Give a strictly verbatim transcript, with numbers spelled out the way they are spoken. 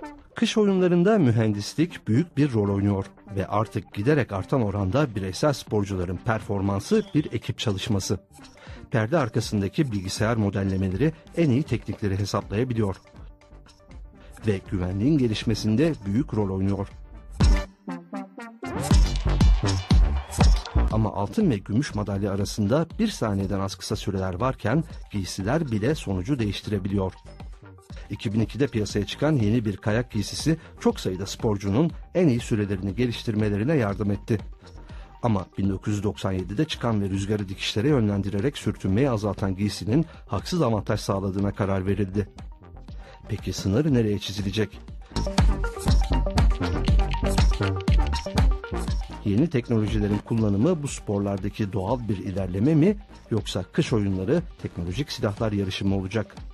Kış oyunlarında mühendislik büyük bir rol oynuyor ve artık giderek artan oranda bireysel sporcuların performansı bir ekip çalışması. Perde arkasındaki bilgisayar modellemeleri en iyi teknikleri hesaplayabiliyor ve güvenliğin gelişmesinde büyük rol oynuyor. Ama altın ve gümüş madalya arasında bir saniyeden az kısa süreler varken giysiler bile sonucu değiştirebiliyor. iki bin ikide piyasaya çıkan yeni bir kayak giysisi çok sayıda sporcunun en iyi sürelerini geliştirmelerine yardım etti. Ama bin dokuz yüz doksan yedide çıkan ve rüzgarı dikişlere yönlendirerek sürtünmeyi azaltan giysinin haksız avantaj sağladığına karar verildi. Peki sınır nereye çizilecek? Yeni teknolojilerin kullanımı bu sporlardaki doğal bir ilerleme mi, yoksa kış oyunları teknolojik silahlar yarışı mı olacak?